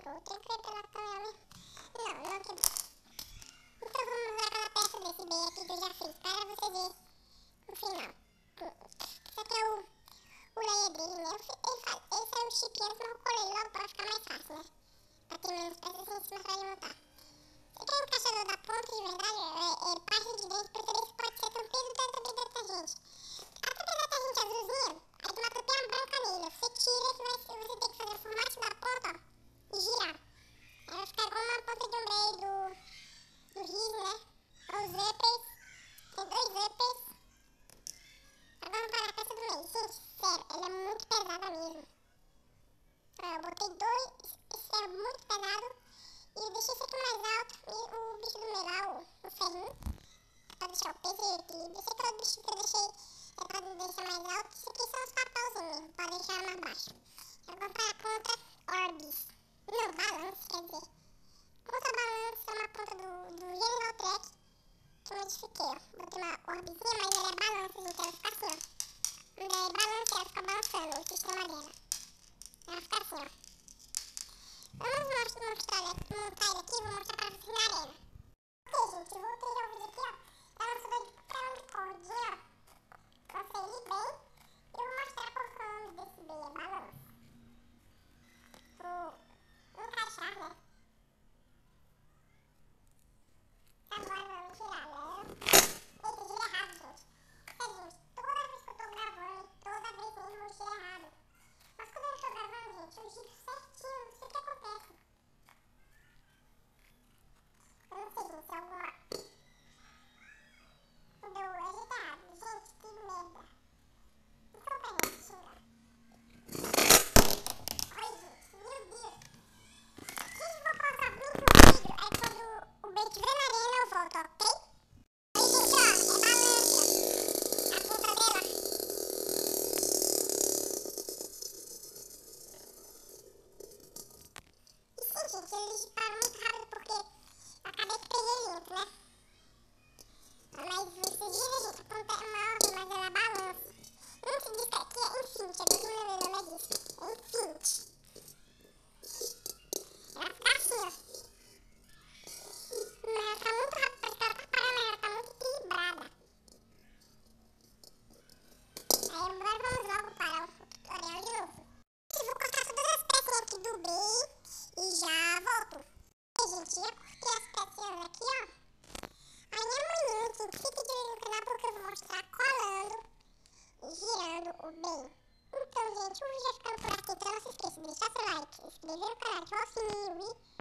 quebrou. Tem que ver pela câmera mesmo. Não quebrou. Então vamos usar aquela peça desse B aqui que eu já fiz para você ver no final. Isso aqui é o layer dele, né? Esse é o chip antes, mas eu colei logo para ficar mais fácil, né? Pra ter menos peças assim em cima pra ele montar. Você quer um encaixador da ponta, de verdade, parte de dentro, pra saber se pode ser tampeiro da detergente. A tampa de detergente azulzinha, aí tem uma tampinha branca nele. Você tira, você tem que fazer o formato da ponta, ó, e girar. Aí vai ficar igual uma ponta de ombrei do Riz, né? Os uppers, tem 2 uppers. Agora vamos para a peça do meio. Gente, sério, ela é muito pesada mesmo. Eu botei 2, esse é muito pesado. E eu deixei esse aqui mais alto. E o bicho do meio lá, o ferrinho, pra deixar o peso e o equilíbrio. Esse aqui é o bicho que eu deixei pra deixar mais alto. Isso aqui são os papelzinhos mesmo, pra deixar mais baixo. Eu vou para a ponta Orbis. Não, Balance, quer dizer. Ponta Balance é uma ponta do General Track que eu modifiquei, ó. Botei uma Orbisinha, mas ela é Balance, gente. Ela fica assim, ó. Quando é Balance, ela fica balançando o sistema dela. Ela fica assim, ó. Vamos montar ele aqui, vou mostrar pra vocês na arena. Ok, gente, eu voltei já o vídeo aqui, ó. Tá lançando ele pra um cordinho, ó. Lancei ele bem. Eu vou mostrar qual que é o nome desse B, é Balance. Vou encaixar, né? Agora vamos tirar, né? Eita, gira errado, gente. Sério, gente, toda vez que eu tô gravando, toda vez mesmo eu giro errado. Mas quando eu tô gravando, gente, eu giro certinho, não sei o que acontece. Eu não sei, gente, se alguma... Deu ajeitado. Gente, que merda. Então pra gente xingar. Ai, gente, meu Deus. Gente, vou pausar muito o vídeo. Aí quando o B estiver na arena eu volto, ok? Aí, gente, ó, é balança. A ponta dela. E sim, gente, eles param muito rápido porque eu acabei que peguei limpo, né? Mas você vira, gente, a ponta é uma ordem, mas ela balança. Antes disso aqui é Infinity, agora não lembro o nome disso. É Infinity. Ela fica assim, ó. Mas ela tá muito rápida, parece que ela tá parando, mas ela tá muito equilibrada. Aí agora vamos logo para o tutorial de novo. Eu vou cortar todas as pecinhas aqui do B e já volto. E, gente, já cortei as pecinhas aqui, ó. Aí amanhã, gente, fique de olho no canal porque eu vou mostrar colando e girando o B. Então, gente, o vídeo vai ficando por aqui. Então não se esqueça de deixar seu like, se inscrever no canal, ativar o sininho e